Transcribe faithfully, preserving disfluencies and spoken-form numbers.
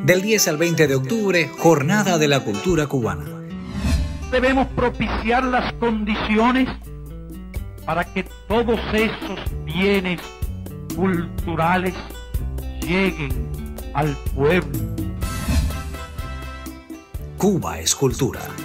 Del diez al veinte de octubre, Jornada de la Cultura Cubana. Debemos propiciar las condiciones para que todos esos bienes culturales lleguen al pueblo. Cuba es cultura.